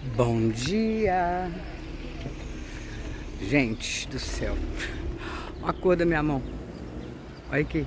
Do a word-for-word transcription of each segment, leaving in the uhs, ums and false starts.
Bom dia, gente do céu. Olha a cor da minha mão. Olha aqui.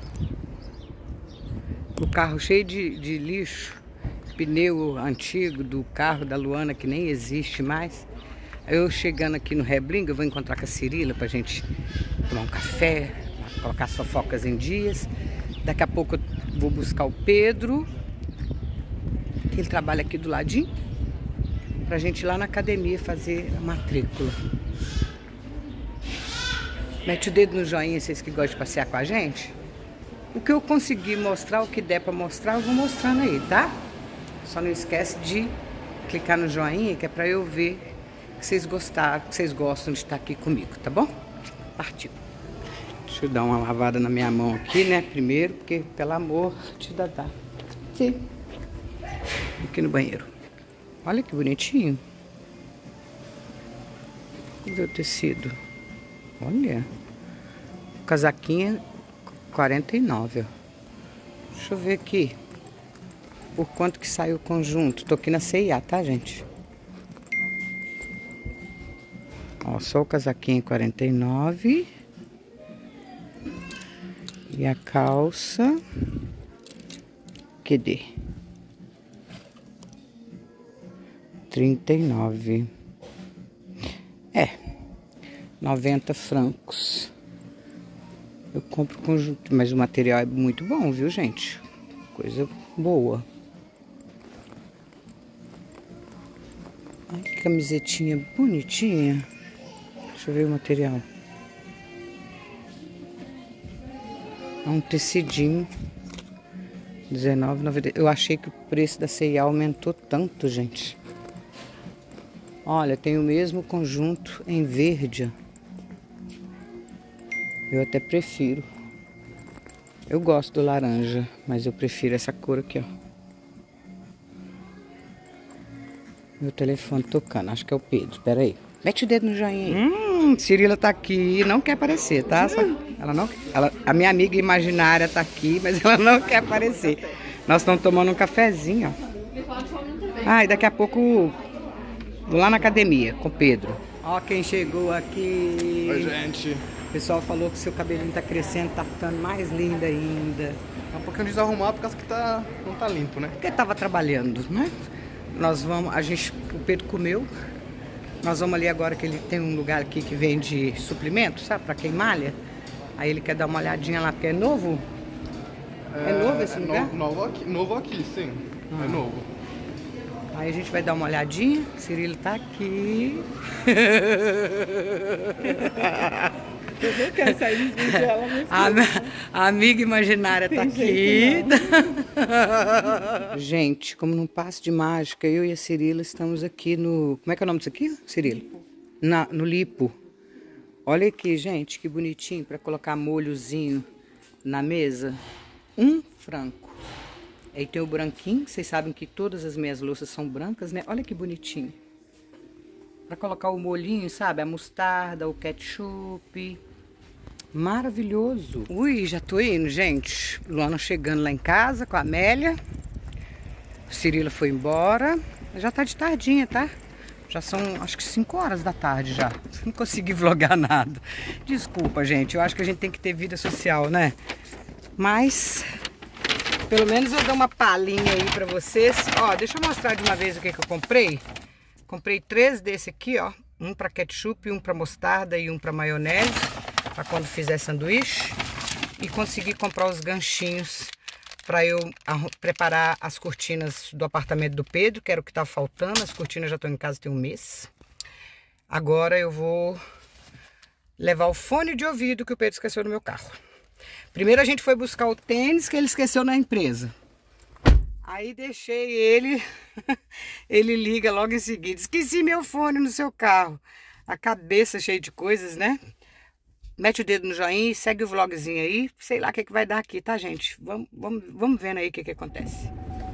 O carro cheio de, de lixo, pneu antigo do carro da Luana que nem existe mais. Eu chegando aqui no Reblinga, eu vou encontrar com a Cirila pra gente tomar um café, colocar as fofocas em dias. Daqui a pouco eu vou buscar o Pedro, que ele trabalha aqui do ladinho, pra gente ir lá na academia fazer a matrícula. Mete o dedo no joinha, vocês que gostam de passear com a gente. O que eu conseguir mostrar, o que der pra mostrar, eu vou mostrando aí, tá? Só não esquece de clicar no joinha, que é pra eu ver que vocês gostaram, que vocês gostam de estar aqui comigo, tá bom? Partiu. Deixa eu dar uma lavada na minha mão aqui, né? Primeiro, porque, pelo amor de Dadá. Sim. Aqui no banheiro. Olha que bonitinho. Cadê o tecido? Olha. Casaquinha quarenta e nove, ó. Deixa eu ver aqui. Por quanto que saiu o conjunto. Tô aqui na C e A, tá, gente? Ó, só o casaquinho quarenta e nove. E a calça. Cadê? trinta e nove. É. noventa francos. Eu compro conjunto, mas o material é muito bom, viu, gente? Coisa boa. Ai, que camisetinha bonitinha. Deixa eu ver o material. É um tecidinho. dezenove reais e noventa centavos. Eu achei que o preço da C e A aumentou tanto, gente. Olha, tem o mesmo conjunto em verde. Eu até prefiro. Eu gosto do laranja, mas eu prefiro essa cor aqui, ó. Meu telefone tocando, acho que é o Pedro. Pera aí. Mete o dedo no joinha aí. Hum, Cirila tá aqui, não quer aparecer, tá? Só, ela não, ela, a minha amiga imaginária tá aqui, mas ela não quer aparecer. Nós estamos tomando um cafezinho, ó. Ah, e daqui a pouco vou lá na academia com o Pedro. Ó quem chegou aqui. Oi, gente. O pessoal falou que seu cabelinho tá crescendo, tá ficando mais lindo ainda. É um pouquinho desarrumado por causa que tá, não tá limpo, né? Porque tava trabalhando, né? Nós vamos, a gente, o Pedro comeu. Nós vamos ali agora que ele tem um lugar aqui que vende suprimentos, sabe? Pra quem malha. Aí ele quer dar uma olhadinha lá, porque é novo. É, é novo esse é lugar? No, novo, aqui, novo aqui, sim. Ah. É novo. Aí a gente vai dar uma olhadinha. Cirilo tá aqui. Eu não quero sair dos vídeos dela, meu filho. A, a amiga imaginária tá aqui. Gente, como num passo de mágica, eu e a Cirila estamos aqui no... Como é que é o nome disso aqui, Cirila? Na, no Lipo. Olha aqui, gente, que bonitinho para colocar molhozinho na mesa. Um franco. Aí tem o branquinho, vocês sabem que todas as minhas louças são brancas, né? Olha que bonitinho. Para colocar o molhinho, sabe? A mostarda, o ketchup. Maravilhoso. Ui, já tô indo, gente. Luana chegando lá em casa com a Amélia. Cirila foi embora. Já tá de tardinha, tá? Já são, acho que cinco horas da tarde já. Não consegui vlogar nada. Desculpa, gente. Eu acho que a gente tem que ter vida social, né? Mas... pelo menos eu dou uma palhinha aí pra vocês. Ó, deixa eu mostrar de uma vez o que que eu comprei. Comprei três desse aqui, ó. Um pra ketchup, um pra mostarda e um pra maionese. Pra quando fizer sanduíche. E consegui comprar os ganchinhos pra eu preparar as cortinas do apartamento do Pedro, que era o que tá faltando. As cortinas já estão em casa tem um mês. Agora eu vou levar o fone de ouvido que o Pedro esqueceu no meu carro. Primeiro a gente foi buscar o tênis que ele esqueceu na empresa. Aí deixei ele, ele liga logo em seguida. Esqueci meu fone no seu carro. A cabeça cheia de coisas, né? Mete o dedo no joinha e segue o vlogzinho aí. Sei lá o que, que vai dar aqui, tá, gente? Vamos, vamos, vamos vendo aí o que, que acontece.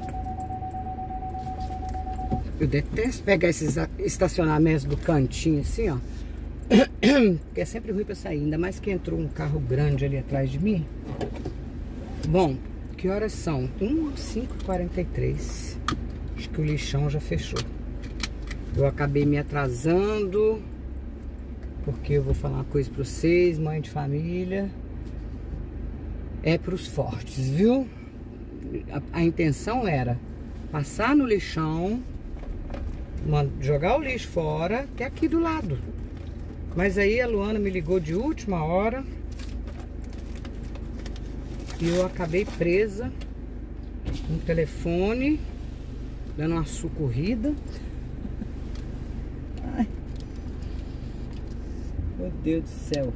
Eu detesto pegar esses estacionamentos do cantinho assim, ó. Porque é sempre ruim pra sair. Ainda mais que entrou um carro grande ali atrás de mim. Bom, que horas são? um, cinco e quarenta e três. Acho que o lixão já fechou. Eu acabei me atrasando, porque eu vou falar uma coisa pra vocês, mãe de família. É pros fortes, viu? A, a intenção era passar no lixão, jogar o lixo fora, que é aqui do lado. Mas aí a Luana me ligou de última hora e eu acabei presa no telefone, dando uma socorrida. Ai, meu Deus do céu.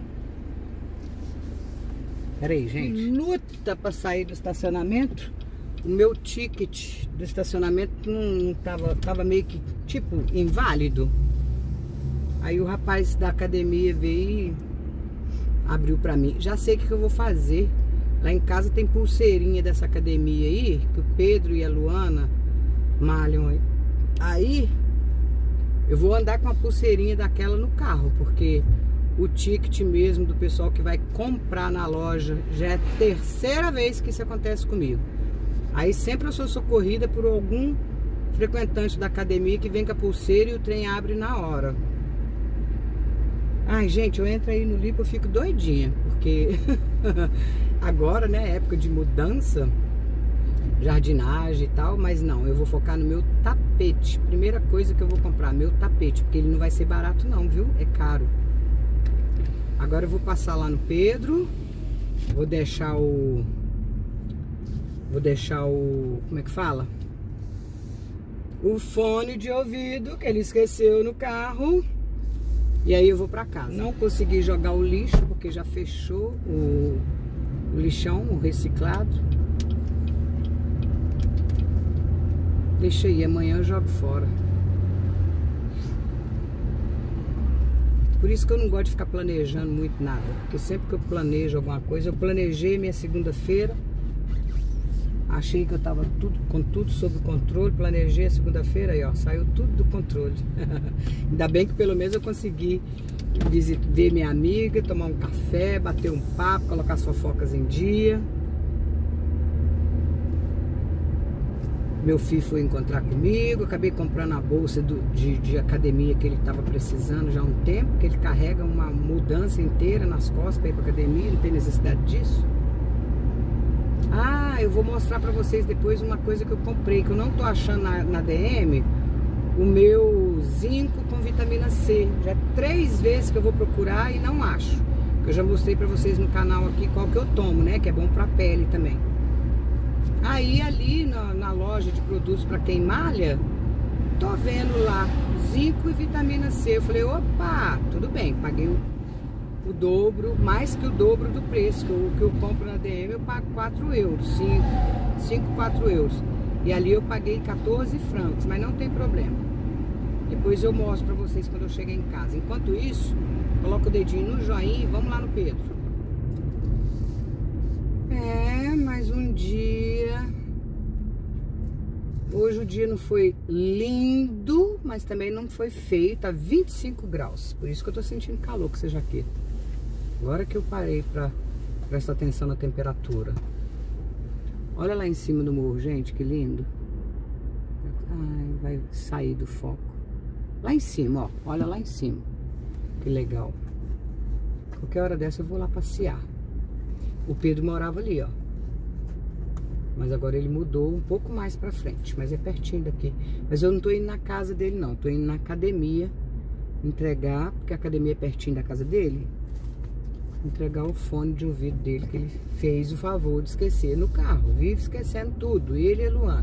Pera aí, gente. Luta pra sair do estacionamento. O meu ticket do estacionamento não tava, tava meio que, tipo, inválido. Aí o rapaz da academia veio e abriu pra mim. Já sei o que eu vou fazer. Lá em casa tem pulseirinha dessa academia aí, que o Pedro e a Luana malham aí. Aí eu vou andar com a pulseirinha daquela no carro, porque o ticket mesmo do pessoal que vai comprar na loja já é a terceira vez que isso acontece comigo. Aí sempre eu sou socorrida por algum frequentante da academia que vem com a pulseira e o trem abre na hora. Ai, gente, eu entro aí no Lipo, eu fico doidinha, porque agora, né, época de mudança, jardinagem e tal, mas não, eu vou focar no meu tapete. Primeira coisa que eu vou comprar, meu tapete, porque ele não vai ser barato não, viu? É caro. Agora eu vou passar lá no Pedro, vou deixar o... Vou deixar o... Como é que fala? O fone de ouvido, que ele esqueceu no carro. E aí eu vou pra casa. Não consegui jogar o lixo, porque já fechou o, o lixão, o reciclado. Deixa aí, amanhã eu jogo fora. Por isso que eu não gosto de ficar planejando muito nada. Porque sempre que eu planejo alguma coisa, eu planejei minha segunda-feira. Achei que eu tava tudo, com tudo sob controle. Planejei a segunda-feira e ó, saiu tudo do controle. Ainda bem que pelo menos eu consegui ver minha amiga, tomar um café, bater um papo, colocar as fofocas em dia. Meu filho foi encontrar comigo, acabei comprando a bolsa do, de, de academia que ele estava precisando já há um tempo, que ele carrega uma mudança inteira nas costas para ir para academia, não tem necessidade disso. Ah, eu vou mostrar pra vocês depois uma coisa que eu comprei, que eu não tô achando na, na D M, o meu zinco com vitamina C. Já é três vezes que eu vou procurar e não acho. Eu já mostrei pra vocês no canal aqui qual que eu tomo, né? Que é bom pra pele também. Aí ali na, na loja de produtos pra quem malha, tô vendo lá zinco e vitamina C. Eu falei, opa, tudo bem, paguei o o dobro, mais que o dobro do preço, que o que eu compro na D M eu pago quatro euros, cinco, quatro euros, e ali eu paguei quatorze francos, mas não tem problema, depois eu mostro pra vocês quando eu chegar em casa. Enquanto isso, coloca o dedinho no joinha e vamos lá no Pedro. É, mais um dia. Hoje o dia não foi lindo, mas também não foi feio, tá vinte e cinco graus, por isso que eu tô sentindo calor com essa jaqueta. Agora que eu parei pra prestar atenção na temperatura. Olha lá em cima do morro, gente, que lindo. Ai, vai sair do foco. Lá em cima, ó, olha lá em cima. Que legal. Qualquer hora dessa eu vou lá passear. O Pedro morava ali, ó. Mas agora ele mudou um pouco mais pra frente, mas é pertinho daqui. Mas eu não tô indo na casa dele não, tô indo na academia entregar, porque a academia é pertinho da casa dele. Entregar o fone de ouvido dele, que ele fez o favor de esquecer no carro. Vive esquecendo tudo, ele e a Luana.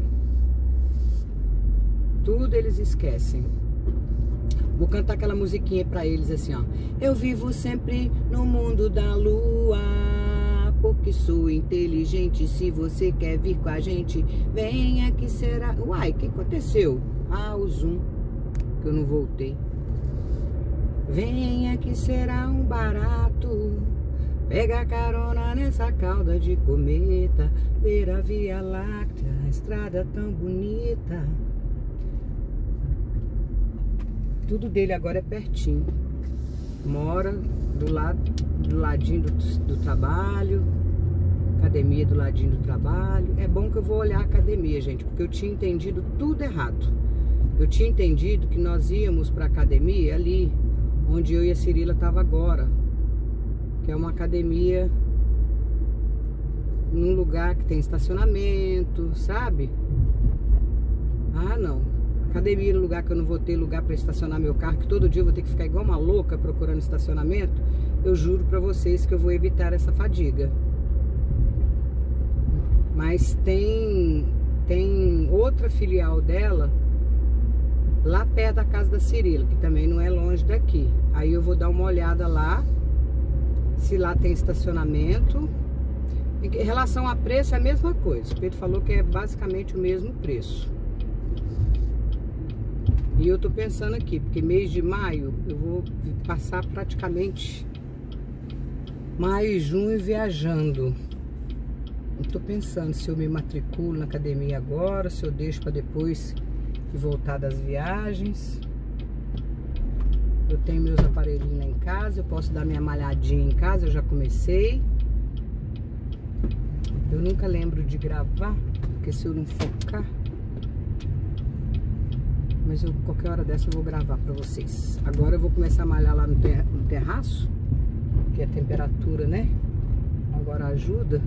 Tudo eles esquecem. Vou cantar aquela musiquinha pra eles assim, ó. Eu vivo sempre no mundo da lua, porque sou inteligente. Se você quer vir com a gente, venha que será... Uai, o que aconteceu? Ah, o zoom, que eu não voltei. Venha que será um barato, pega carona nessa cauda de cometa, ver a Via Láctea, a estrada tão bonita. Tudo dele agora é pertinho. Mora do lado, do ladinho do, do trabalho, academia do ladinho do trabalho. É bom que eu vou olhar a academia, gente, porque eu tinha entendido tudo errado. Eu tinha entendido que nós íamos para academia ali, onde eu e a Cirila tava agora, que é uma academia num lugar que tem estacionamento, sabe? Ah, não. Academia no lugar que eu não vou ter lugar para estacionar meu carro, que todo dia eu vou ter que ficar igual uma louca procurando estacionamento. Eu juro para vocês que eu vou evitar essa fadiga. Mas tem tem outra filial dela lá perto da casa da Cirila, que também não é longe daqui. Aí eu vou dar uma olhada lá, se lá tem estacionamento. Em relação a preço é a mesma coisa. O Pedro falou que é basicamente o mesmo preço. E eu tô pensando aqui, porque mês de maio eu vou passar praticamente maio e junho viajando. Eu tô pensando se eu me matriculo na academia agora, se eu deixo para depois de voltar das viagens. Eu tenho meus aparelhinhos lá em casa, eu posso dar minha malhadinha em casa, eu já comecei. Eu nunca lembro de gravar, porque se eu não focar... Mas eu, qualquer hora dessa eu vou gravar pra vocês. Agora eu vou começar a malhar lá no, ter, no terraço, que a temperatura, né? Agora ajuda.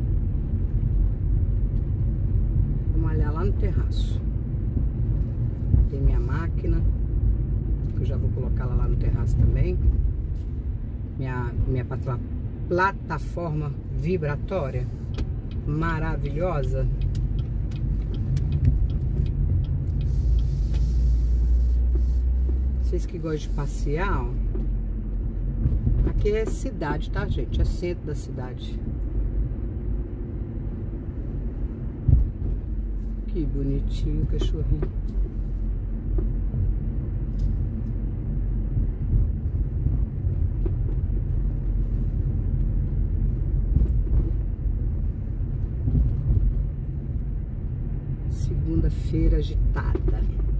Vou malhar lá no terraço. Tem minha máquina, que eu já vou colocar ela lá no terraço também. Minha, minha plataforma vibratória maravilhosa. Vocês que gostam de passear, ó. Aqui é cidade, tá, gente? É centro da cidade. Que bonitinho o cachorrinho. Segunda-feira agitada.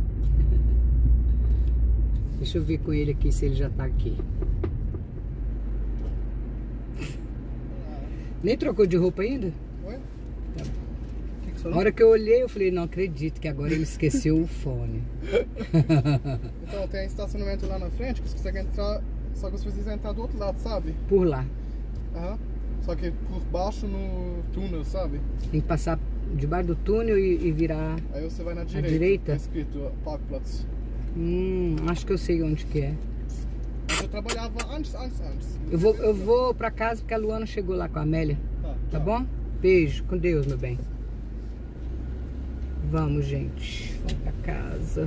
Deixa eu ver com ele aqui se ele já tá aqui. Nem trocou de roupa ainda? Oi? Tá. Que que Na hora que eu olhei, eu falei, não acredito que agora ele esqueceu o fone. Então, tem estacionamento lá na frente que você consegue entrar, só que você precisa entrar do outro lado, sabe? Por lá. Aham. Só que por baixo no túnel, sabe? Tem que passar debaixo do túnel e, e virar... Aí você vai na direita. direita? Tá escrito Parkplatz. Hum, acho que eu sei onde que é. Eu trabalhava antes, antes, antes. Eu vou, eu vou pra casa porque a Luana chegou lá com a Amélia. Tá, Tá tchau. bom? Beijo, com Deus, meu bem. Vamos, gente. Vamos pra casa.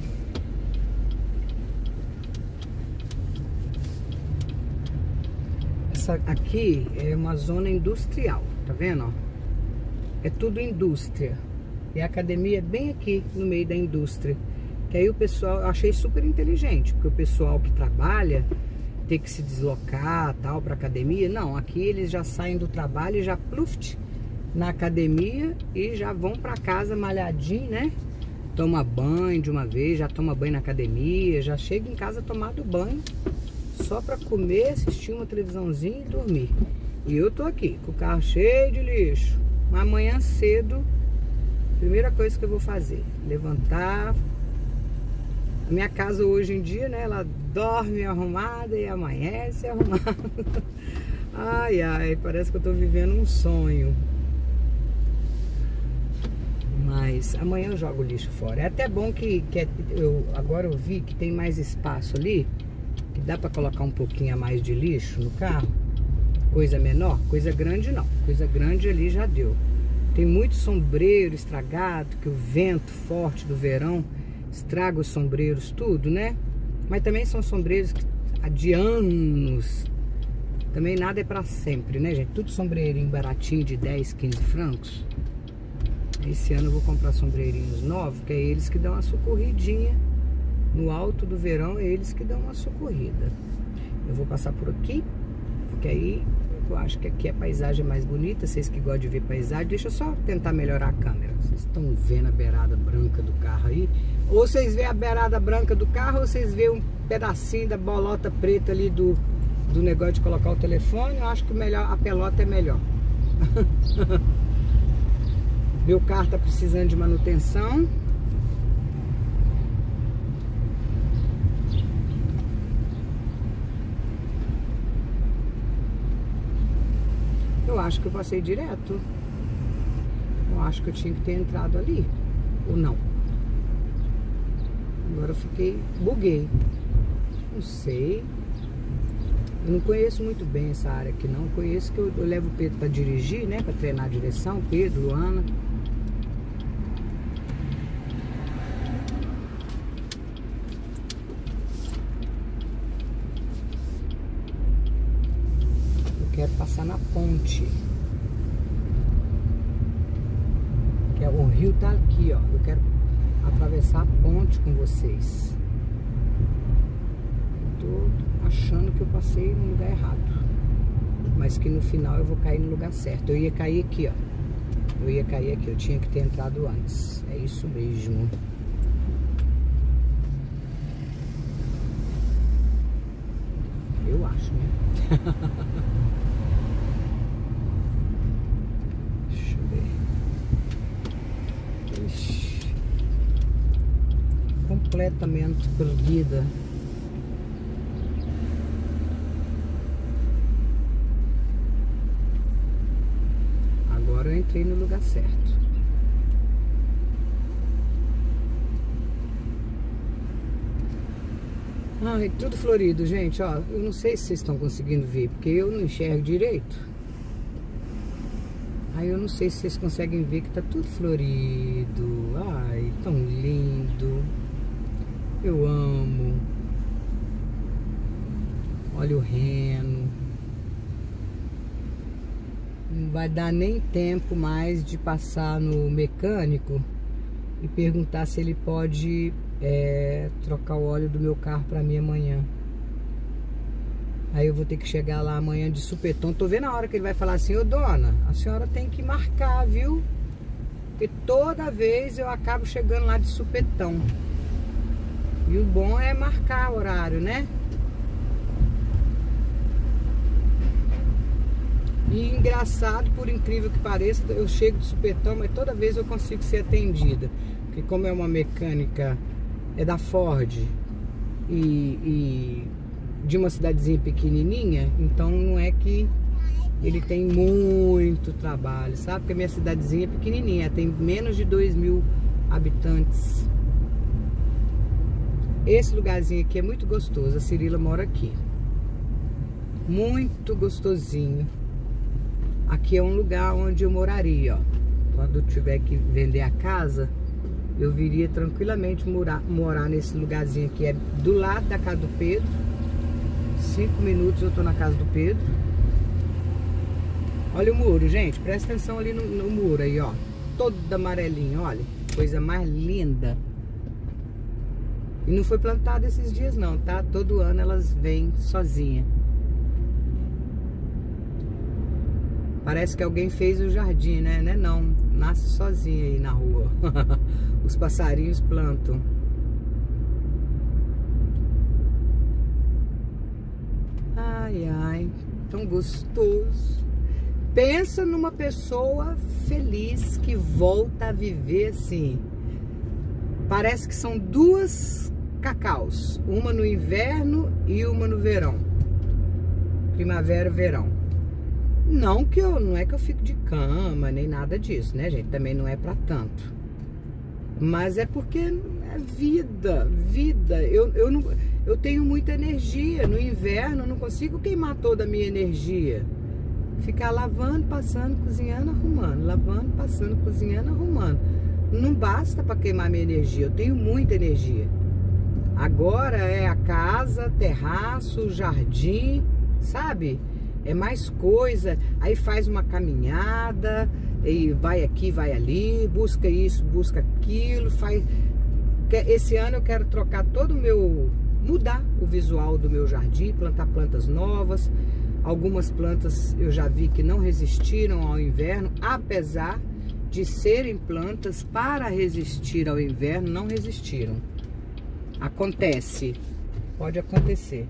Essa aqui é uma zona industrial, tá vendo? Ó? É tudo indústria. E a academia é bem aqui no meio da indústria. Que aí o pessoal, eu achei super inteligente, porque o pessoal que trabalha tem que se deslocar tal para academia. Não, aqui eles já saem do trabalho e já pluft na academia e já vão para casa malhadinho, né? Toma banho de uma vez, já toma banho na academia, já chega em casa tomado banho, só para comer, assistir uma televisãozinha e dormir. E eu tô aqui com o carro cheio de lixo. Mas amanhã cedo, primeira coisa que eu vou fazer, levantar. A minha casa hoje em dia, né, ela dorme arrumada e amanhece arrumada. Ai, ai, parece que eu tô vivendo um sonho. Mas amanhã eu jogo o lixo fora. É até bom que, que eu, agora eu vi que tem mais espaço ali, que dá pra colocar um pouquinho a mais de lixo no carro. Coisa menor, coisa grande não. Coisa grande ali já deu. Tem muito sombreiro estragado, que o vento forte do verão estraga os sombreiros, tudo, né? Mas também são sombreiros de anos. Também nada é pra sempre, né, gente? Tudo sombreirinho baratinho de dez, quinze francos. Esse ano eu vou comprar sombreirinhos novos, que é eles que dão uma socorridinha. No alto do verão, é eles que dão uma socorrida. Eu vou passar por aqui, porque aí eu acho que aqui a paisagem é mais bonita. Vocês que gostam de ver paisagem, deixa eu só tentar melhorar a câmera. Vocês estão vendo a beirada branca do carro aí? Ou vocês vêem a beirada branca do carro, ou vocês vêem um pedacinho da bolota preta ali do, do negócio de colocar o telefone. Eu acho que o melhor, a pelota é melhor. Meu carro tá precisando de manutenção. acho que eu passei direto. Eu acho que eu tinha que ter entrado ali. Ou não? Agora eu fiquei... buguei. Não sei. Eu não conheço muito bem essa área aqui, não. Eu conheço que eu, eu levo o Pedro para dirigir, né? Para treinar a direção. Pedro, Luana. Eu quero passar na ponte. Que é, o rio tá aqui, ó. Eu quero atravessar a ponte com vocês. Tô achando que eu passei no lugar errado, mas que no final eu vou cair no lugar certo. Eu ia cair aqui, ó. Eu ia cair aqui, eu tinha que ter entrado antes. É isso mesmo. Eu acho, né? Deixa eu ver. Ixi. Completamente perdida. Agora eu entrei no lugar certo. Ai, tudo florido, gente, ó. Eu não sei se vocês estão conseguindo ver, porque eu não enxergo direito. Aí eu não sei se vocês conseguem ver que tá tudo florido. Ai, tão lindo. Eu amo. Olha o reno. Não vai dar nem tempo mais de passar no mecânico e perguntar se ele pode é, trocar o óleo do meu carro para mim amanhã. Aí eu vou ter que chegar lá amanhã de supetão. Tô vendo a hora que ele vai falar assim: ô dona, a senhora tem que marcar, viu? Porque toda vez eu acabo chegando lá de supetão. E o bom é marcar horário, né? E engraçado, por incrível que pareça, eu chego de supetão, mas toda vez eu consigo ser atendida. Porque como é uma mecânica, é da Ford e, e de uma cidadezinha pequenininha, então não é que ele tem muito trabalho, sabe? Porque a minha cidadezinha é pequenininha, tem menos de dois mil habitantes. Esse lugarzinho aqui é muito gostoso, a Cirila mora aqui. Muito gostosinho. Aqui é um lugar onde eu moraria, ó. Quando eu tiver que vender a casa, eu viria tranquilamente morar, morar nesse lugarzinho aqui. É do lado da casa do Pedro. Cinco minutos eu tô na casa do Pedro. Olha o muro, gente. Presta atenção ali no, no muro aí, ó. Todo amarelinho, olha. Coisa mais linda. E não foi plantado esses dias não, tá? Todo ano elas vêm sozinha. Parece que alguém fez o jardim, né? Né? Não, nasce sozinha aí na rua. Os passarinhos plantam. Ai, ai, tão gostoso. Pensa numa pessoa feliz que volta a viver assim. Parece que são duas cacaus. Uma no inverno e uma no verão. Primavera e verão. Não que eu, não é que eu fico de cama, nem nada disso, né, gente? Também não é pra tanto. Mas é porque é vida, vida. Eu, eu, não, eu tenho muita energia. No inverno eu não consigo queimar toda a minha energia. Ficar lavando, passando, cozinhando, arrumando. Lavando, passando, cozinhando, arrumando. Não basta pra queimar minha energia. Eu tenho muita energia. Agora é a casa, terraço, jardim, sabe? É mais coisa, aí faz uma caminhada, e vai aqui, vai ali, busca isso, busca aquilo, faz... Esse ano eu quero trocar todo o meu... mudar o visual do meu jardim, plantar plantas novas. Algumas plantas eu já vi que não resistiram ao inverno, apesar de serem plantas para resistir ao inverno, não resistiram. Acontece, pode acontecer.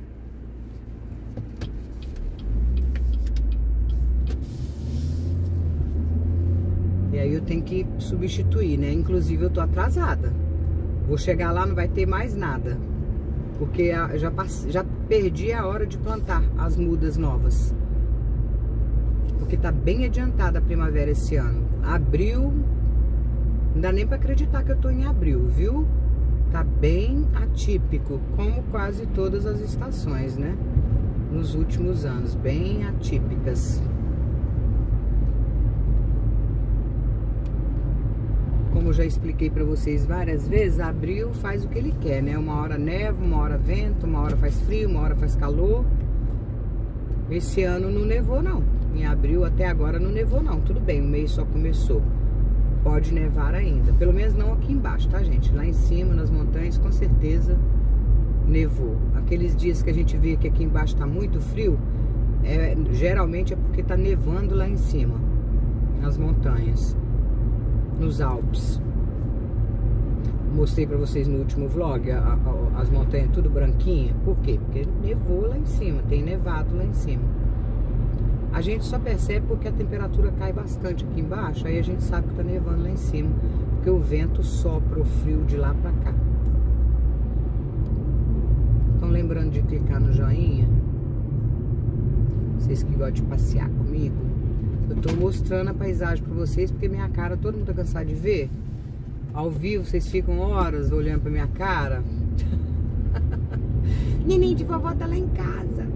E aí eu tenho que substituir, né? Inclusive eu tô atrasada. Vou chegar lá, não vai ter mais nada. Porque já, passe... já perdi a hora de plantar as mudas novas. porque tá bem adiantada a primavera esse ano. Abril, não dá nem pra acreditar que eu tô em abril, viu? Tá bem atípico, como quase todas as estações, né? Nos últimos anos, bem atípicas. Como eu já expliquei pra vocês várias vezes, abril faz o que ele quer, né? Uma hora neva, uma hora vento, uma hora faz frio, uma hora faz calor. Esse ano não nevou não. Em abril até agora não nevou não. Tudo bem, o mês só começou. Pode nevar ainda. Pelo menos não aqui embaixo, tá, gente? Lá em cima, nas montanhas, com certeza nevou. Aqueles dias que a gente vê que aqui embaixo tá muito frio, é, geralmente é porque tá nevando lá em cima, nas montanhas, nos Alpes. Mostrei pra vocês no último vlog a, a, as montanhas tudo branquinha. Por quê? Porque nevou lá em cima, tem nevado lá em cima. A gente só percebe porque a temperatura cai bastante aqui embaixo, aí a gente sabe que tá nevando lá em cima, porque o vento sopra o frio de lá pra cá. Estão lembrando de clicar no joinha? Vocês que gostam de passear comigo. Eu tô mostrando a paisagem pra vocês, porque minha cara todo mundo tá cansado de ver. Ao vivo vocês ficam horas olhando pra minha cara. Neném de vovó tá lá em casa.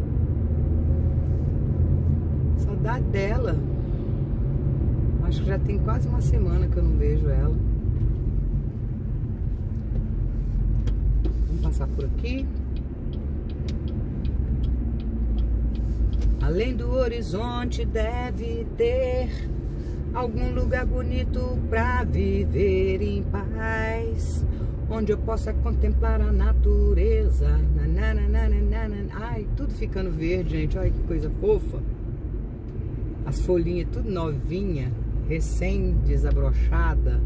Saudade dela. Acho que já tem quase uma semana que eu não vejo ela. Vamos passar por aqui. Além do horizonte deve ter algum lugar bonito pra viver em paz, onde eu possa contemplar a natureza. Ai, tudo ficando verde, gente. Olha que coisa fofa. As folhinhas tudo novinha, recém desabrochada.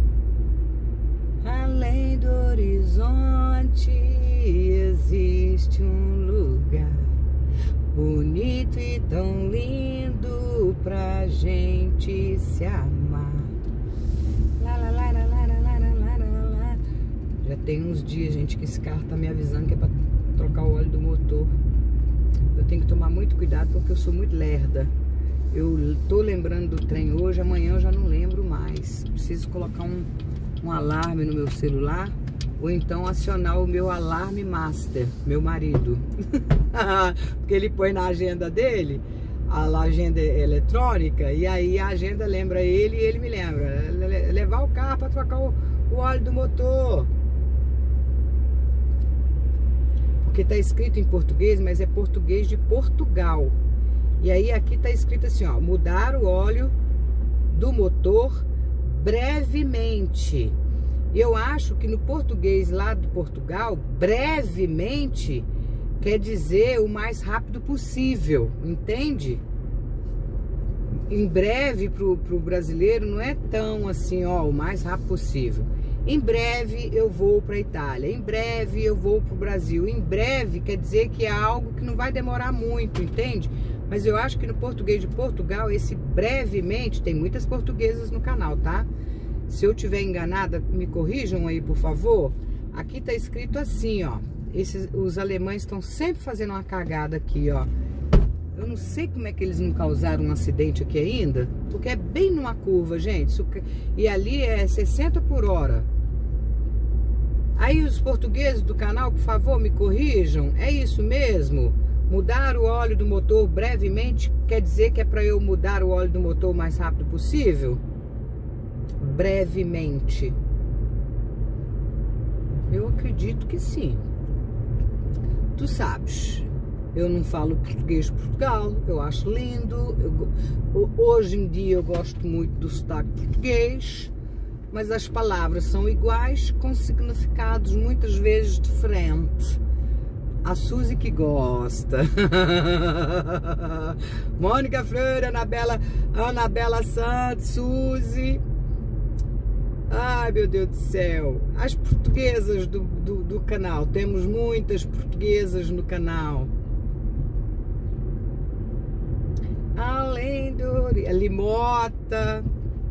Além do horizonte existe um lugar bonito e tão lindo pra gente se amar. Lá, lá, lá, lá, lá, lá, lá, lá, lá. Já tem uns dias, gente, que esse carro tá me avisando que é pra trocar o óleo do motor. Eu tenho que tomar muito cuidado porque eu sou muito lerda. Eu tô lembrando do trem hoje, amanhã eu já não lembro mais. Preciso colocar um, um alarme no meu celular, ou então acionar o meu alarme master, meu marido. Porque ele põe na agenda dele, a agenda eletrônica, e aí a agenda lembra ele e ele me lembra. Levar o carro para trocar o, o óleo do motor. Porque tá escrito em português, mas é português de Portugal. E aí aqui tá escrito assim, ó, mudar o óleo do motor brevemente. Eu acho que no português lá de Portugal, brevemente quer dizer o mais rápido possível, entende? Em breve pro, pro brasileiro não é tão assim, ó, o mais rápido possível. Em breve eu vou para a Itália, em breve eu vou para o Brasil. Em breve quer dizer que é algo que não vai demorar muito, entende? Mas eu acho que no português de Portugal, esse brevemente, tem muitas portuguesas no canal, tá? Se eu tiver enganada, me corrijam aí, por favor. Aqui tá escrito assim, ó. Esses, os alemães estão sempre fazendo uma cagada aqui, ó. Eu não sei como é que eles não causaram um acidente aqui ainda, porque é bem numa curva, gente. E ali é sessenta por hora. Aí os portugueses do canal, por favor, me corrijam. É isso mesmo? Mudar o óleo do motor brevemente quer dizer que é para eu mudar o óleo do motor o mais rápido possível? Brevemente. Eu acredito que sim. Tu sabes, eu não falo português de Portugal, eu acho lindo. Eu, hoje em dia eu gosto muito do sotaque português, mas as palavras são iguais com significados muitas vezes diferentes. A Suzy que gosta. Mônica Freire, Anabela, Anabela Santos, Suzy. Ai, meu Deus do céu. As portuguesas do, do, do canal. Temos muitas portuguesas no canal. Além do... Limota.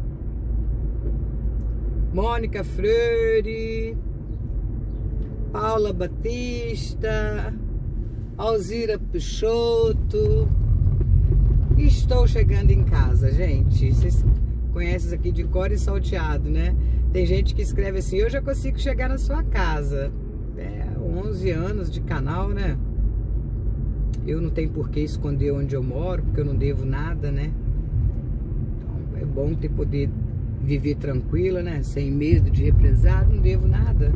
Mônica Freire. Paula Batista, Alzira Peixoto, Estou chegando em casa, gente. Vocês conhecem isso aqui de cor e salteado, né? Tem gente que escreve assim, eu já consigo chegar na sua casa. É, onze anos de canal, né? Eu não tenho por que esconder onde eu moro, porque eu não devo nada, né? Então, é bom ter poder viver tranquila, né? Sem medo de represar, não devo nada.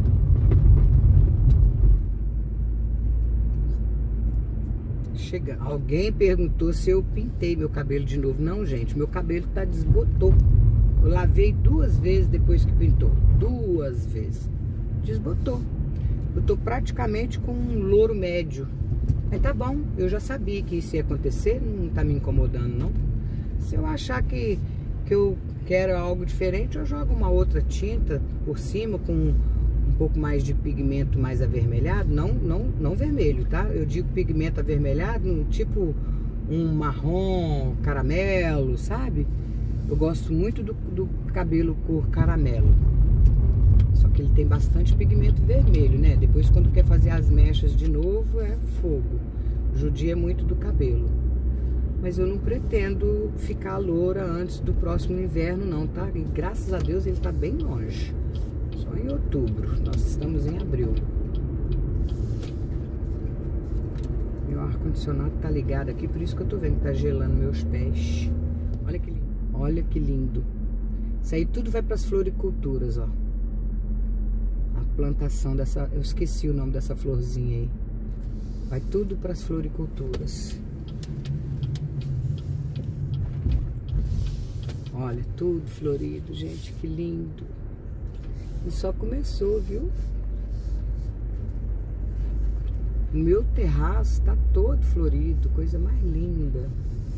Chega. Alguém perguntou se eu pintei meu cabelo de novo. Não, gente, meu cabelo tá desbotou. Eu lavei duas vezes depois que pintou. Duas vezes. Desbotou. Eu tô praticamente com um louro médio. Mas tá bom, eu já sabia que isso ia acontecer, não tá me incomodando, não. Se eu achar que, que eu quero algo diferente, eu jogo uma outra tinta por cima com um pouco mais de pigmento mais avermelhado. Não, não, não vermelho, tá? Eu digo pigmento avermelhado, tipo um marrom, caramelo, sabe? Eu gosto muito do, do cabelo cor caramelo. Só que ele tem bastante pigmento vermelho, né? Depois, quando quer fazer as mechas de novo, é fogo. Judia muito do cabelo. Mas eu não pretendo ficar loura antes do próximo inverno, não, tá? E graças a Deus ele tá bem longe. Só em outubro. Nós estamos em abril. Meu ar-condicionado tá ligado aqui, por isso que eu tô vendo que tá gelando meus pés. Olha que lindo. Olha que lindo. Isso aí tudo vai para as floriculturas, ó. A plantação dessa... Eu esqueci o nome dessa florzinha aí. Vai tudo para as floriculturas. Olha, tudo florido, gente. Que lindo. E só começou, viu? O meu terraço tá todo florido. Coisa mais linda.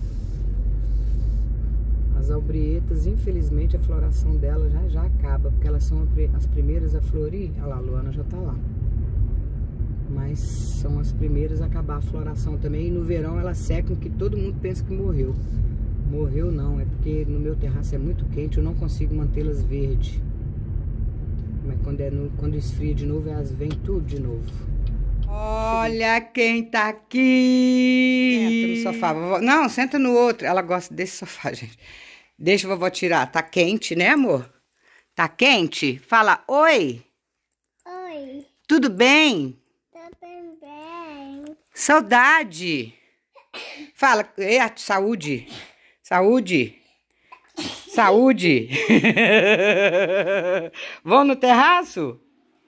As albrietas, infelizmente, a floração delas já já acaba, porque elas são as primeiras a florir. Olha lá, a Luana já tá lá. Mas são as primeiras a acabar a floração também. E no verão elas secam, que todo mundo pensa que morreu. Morreu não, é porque no meu terraço é muito quente, eu não consigo mantê-las verdes. Mas quando, é no, quando esfria de novo, elas vêm tudo de novo. Olha quem tá aqui! Senta no sofá, vovó. Não, senta no outro. Ela gosta desse sofá, gente. Deixa a vovó tirar. Tá quente, né, amor? Tá quente? Fala oi. Oi. Tudo bem? Tudo bem. Saudade. Fala, é, saúde. Saúde. Saúde. Vamos no terraço?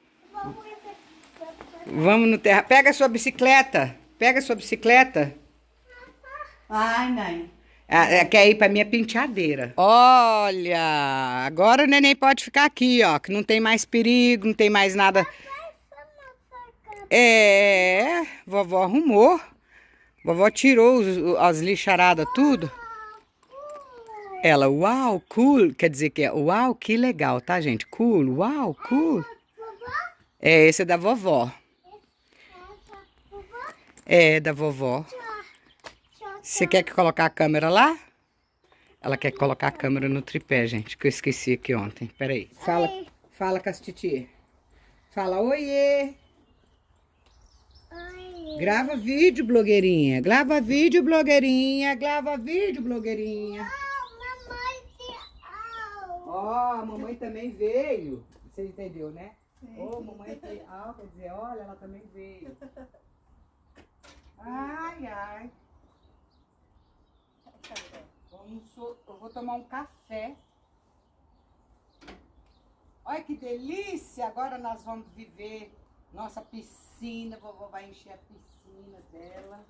Vamos no terraço. Pega a sua bicicleta. Pega a sua bicicleta. Ai, mãe. Ah, quer ir pra minha penteadeira. Olha, agora o neném pode ficar aqui, ó. Que não tem mais perigo, não tem mais nada. É, vovó arrumou. Vovó tirou os, as lixaradas, tudo. Ela, uau, cool. Quer dizer que é, uau, que legal, tá, gente? Cool, uau, cool. É, esse é da vovó. É, da vovó. Você quer que colocar a câmera lá? Ela quer colocar a câmera no tripé, gente, que eu esqueci aqui ontem. Pera aí. Fala, fala com as titi. Fala, oiê. Oi. Grava vídeo, blogueirinha. Grava vídeo, blogueirinha. Grava vídeo, blogueirinha. Oh, mamãe tem Ó, oh, a mamãe também veio. Você entendeu, né? Ô, oh, mamãe tem au, quer dizer, olha, ela também veio. Ai, ai. Vamos, eu vou tomar um café. Olha que delícia! Agora nós vamos viver nossa piscina. A vovó vai encher a piscina dela.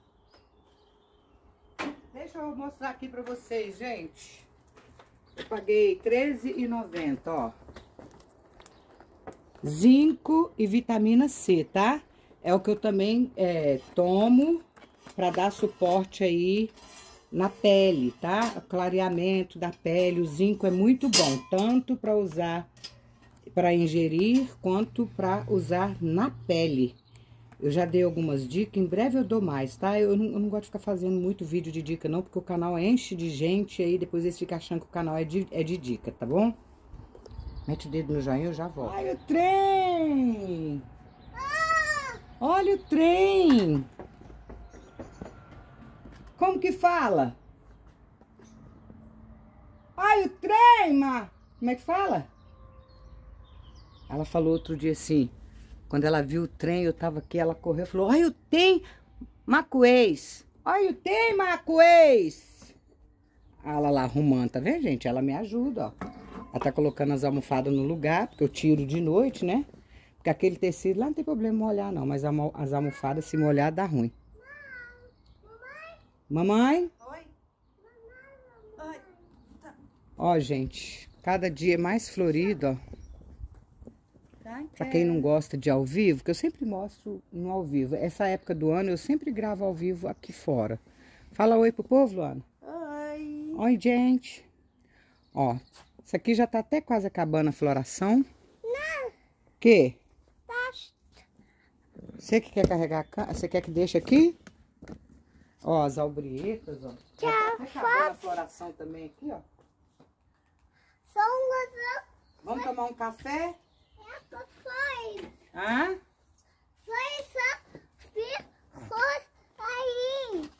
Deixa eu mostrar aqui pra vocês, gente. Eu paguei treze reais e noventa centavos, ó. Zinco e vitamina C, tá? É o que eu também é, tomo pra dar suporte aí na pele, tá? O clareamento da pele, o zinco é muito bom, tanto para usar, para ingerir, quanto para usar na pele. Eu já dei algumas dicas, em breve eu dou mais, tá? Eu não, eu não gosto de ficar fazendo muito vídeo de dica não, porque o canal enche de gente, aí depois eles ficam achando que o canal é de, é de dica, tá bom? Mete o dedo no joinha, eu já volto. Olha o trem! Olha o trem! Como que fala? Ai, o trem, ma. Como é que fala? Ela falou outro dia assim, quando ela viu o trem, eu tava aqui, ela correu e falou, ai, o trem, macuês. Ai, o trem, macuês. Ela lá arrumando, tá vendo, gente? Ela me ajuda, ó. Ela tá colocando as almofadas no lugar, porque eu tiro de noite, né? Porque aquele tecido lá não tem problema molhar, não. Mas as almofadas, se molhar, dá ruim. Mamãe? Oi? Oi. Tá. Ó, gente, cada dia mais florido, ó. Pra quem não gosta de ao vivo, que eu sempre mostro no ao vivo. Essa época do ano eu sempre gravo ao vivo aqui fora. Fala oi pro povo, Luana. Oi. Oi, gente. Ó, isso aqui já tá até quase acabando a floração. Não. Que? Basta. Você que quer carregar a ca... Você quer que deixe aqui? Ó, as albrietas, ó. Tchau, Já tá acabando a floração também aqui, ó. Só um Vamos tomar um café? foi. Hã? Foi só ficou aí.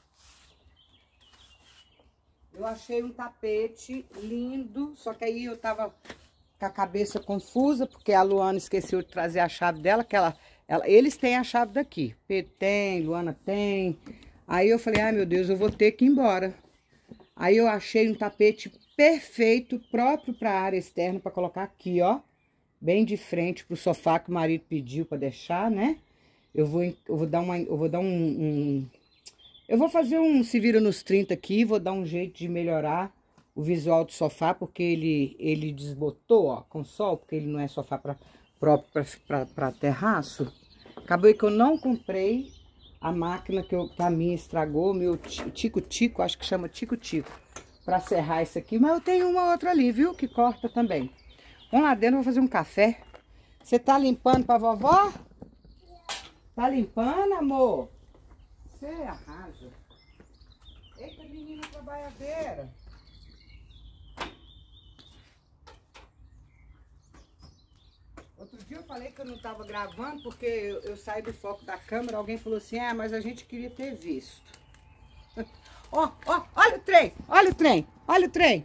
Eu achei um tapete lindo, só que aí eu tava com a cabeça confusa, porque a Luana esqueceu de trazer a chave dela, que ela, ela, eles têm a chave daqui. Pedro tem, Luana tem. Aí eu falei, ai meu Deus, eu vou ter que ir embora. Aí eu achei um tapete perfeito, próprio para a área externa, para colocar aqui, ó. Bem de frente pro sofá que o marido pediu para deixar, né? Eu vou, eu vou dar uma, eu vou dar um, um... Eu vou fazer um se vira nos trinta aqui, vou dar um jeito de melhorar o visual do sofá, porque ele, ele desbotou, ó, com sol, porque ele não é sofá pra, próprio para terraço. Acabou que eu não comprei a máquina que, eu, que a minha estragou, meu tico-tico, acho que chama tico-tico, para serrar isso aqui. Mas eu tenho uma outra ali, viu, que corta também. Vamos lá dentro, vou fazer um café. Você tá limpando pra vovó? Tá limpando, amor? Você arrasa. Eita, menina trabalhadeira. Outro dia eu falei que eu não tava gravando porque eu, eu saí do foco da câmera. Alguém falou assim, ah, mas a gente queria ter visto. Ó, ó, olha o trem, olha o trem, olha o trem.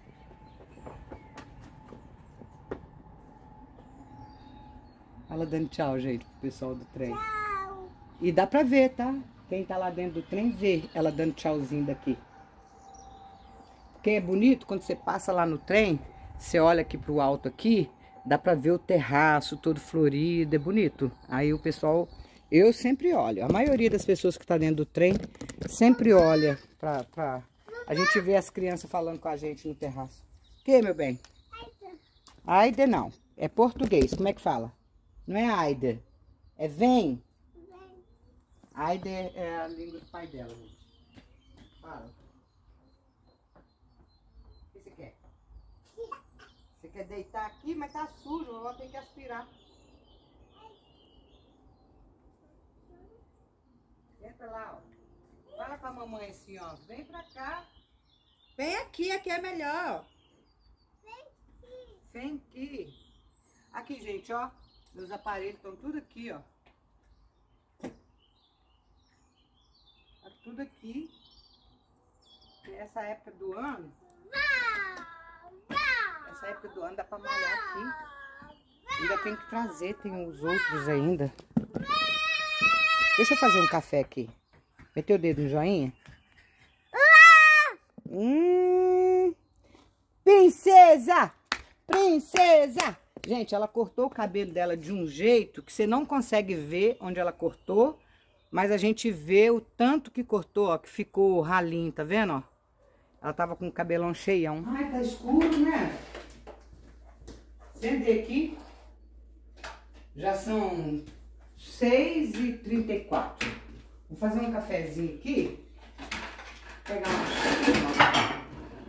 Ela dando tchau, gente, pro pessoal do trem. Tchau. E dá pra ver, tá? Quem tá lá dentro do trem vê ela dando tchauzinho daqui. Porque é bonito, quando você passa lá no trem, você olha aqui pro alto aqui, dá pra ver o terraço todo florido, é bonito. Aí o pessoal, eu sempre olho. A maioria das pessoas que tá dentro do trem sempre olha pra... pra... A gente vê as crianças falando com a gente no terraço. O que, meu bem? Aida não, é português, como é que fala? Não é Aida, é vem. Vem. Aida é, é a língua do pai dela, gente. Fala. O que você quer? Você quer deitar aqui, mas tá sujo, eu vou ter que aspirar. Entra lá, ó. Fala com a mamãe assim, ó. Vem pra cá. Vem aqui, aqui é melhor. Vem aqui. Aqui, gente, ó. Meus aparelhos estão tudo aqui, ó. Tá tudo aqui. Essa época do ano. Essa época do ano dá pra malhar aqui. Ainda tem que trazer, tem os outros ainda. Deixa eu fazer um café aqui. Meteu o dedo no joinha? Hum, princesa! Princesa! Gente, ela cortou o cabelo dela de um jeito que você não consegue ver onde ela cortou, mas a gente vê o tanto que cortou, ó, que ficou ralinho, tá vendo, ó? Ela tava com o cabelão cheião. Ai, tá escuro, né? Sentei aqui. Já são seis e trinta e quatro. Vou fazer um cafezinho aqui. Pegar uma xícara.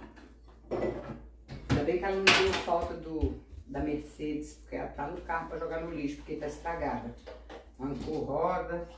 Ainda bem que ela não deu falta do, da Mercedes, porque ela tá no carro pra jogar no lixo, porque tá estragada. Mancou roda.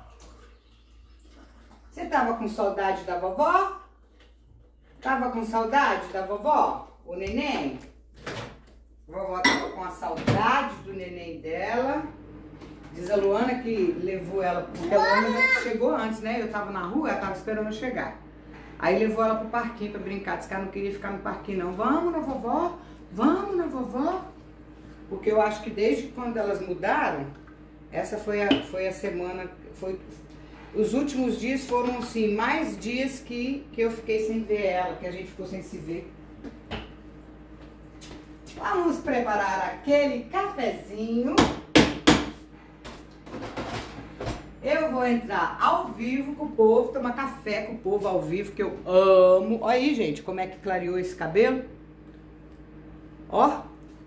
Você tava com saudade da vovó? Tava com saudade da vovó? O neném? A vovó tava com a saudade do neném dela. Diz a Luana que levou ela, porque a Luana chegou antes, né? Eu tava na rua, ela tava esperando eu chegar. Aí levou ela pro parquinho pra brincar. Disse que ela não queria ficar no parquinho, não. Vamos na vovó, vamos na vovó. Porque eu acho que desde quando elas mudaram, essa foi a, foi a semana, foi, os últimos dias foram, assim, mais dias que, que eu fiquei sem ver ela, que a gente ficou sem se ver. Vamos preparar aquele cafezinho. Eu vou entrar ao vivo com o povo, tomar café com o povo ao vivo, que eu amo. Olha aí, gente, como é que clareou esse cabelo. Ó.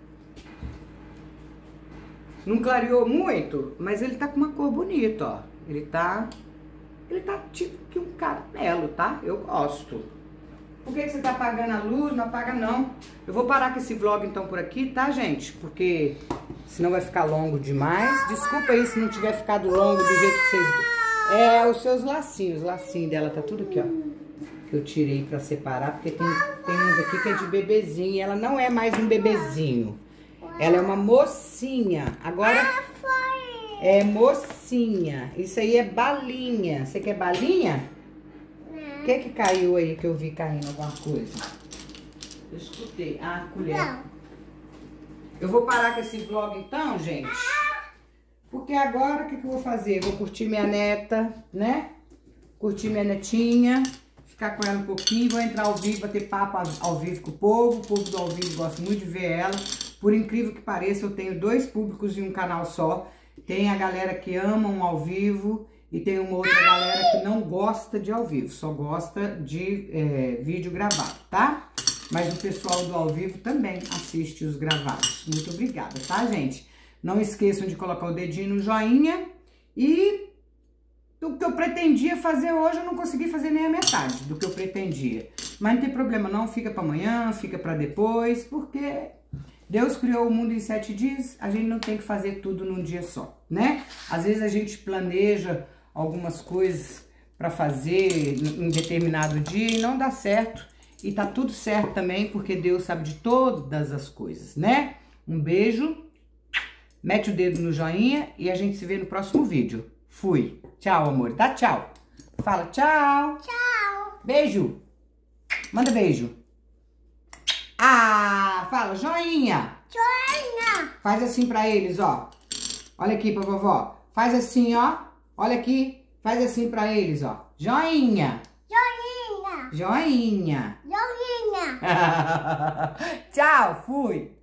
Não clareou muito, mas ele tá com uma cor bonita, ó. Ele tá... Ele tá tipo que um caramelo, tá? Eu gosto. Por que que você tá apagando a luz? Não apaga, não. Eu vou parar com esse vlog, então, por aqui, tá, gente? Porque senão vai ficar longo demais. Desculpa aí se não tiver ficado longo do jeito que vocês... É, os seus lacinhos. O lacinho dela tá tudo aqui, ó. Que eu tirei pra separar, porque tem, tem uns aqui que é de bebezinho. E ela não é mais um bebezinho. Ela é uma mocinha. Agora é mocinha. Isso aí é balinha. Você quer balinha? O que que caiu aí que eu vi caindo alguma coisa? Eu escutei. Ah, colher. Não. Eu vou parar com esse vlog então, gente. Porque agora o que que eu vou fazer? Vou curtir minha neta, né? Curtir minha netinha. Ficar com ela um pouquinho. Vou entrar ao vivo, bater papo ao vivo com o povo. O povo do ao vivo gosta muito de ver ela. Por incrível que pareça, eu tenho dois públicos em um canal só. Tem a galera que ama um ao vivo. E tem uma outra galera que não gosta de ao vivo, só gosta de é, vídeo gravado, tá? Mas o pessoal do ao vivo também assiste os gravados. Muito obrigada, tá, gente? Não esqueçam de colocar o dedinho no joinha. E do que eu pretendia fazer hoje, eu não consegui fazer nem a metade do que eu pretendia. Mas não tem problema não, fica pra amanhã, fica pra depois, porque Deus criou o mundo em sete dias, a gente não tem que fazer tudo num dia só, né? Às vezes a gente planeja algumas coisas para fazer em determinado dia e não dá certo. E tá tudo certo também, porque Deus sabe de todas as coisas, né? Um beijo, mete o dedo no joinha e a gente se vê no próximo vídeo. Fui. Tchau, amor. Dá tchau. Fala tchau. Tchau. Beijo. Manda beijo. Ah, fala joinha. Joinha. Faz assim pra eles, ó. Olha aqui pra vovó. Faz assim, ó. Olha aqui, faz assim pra eles, ó. Joinha. Joinha. Joinha. Joinha. Tchau, fui.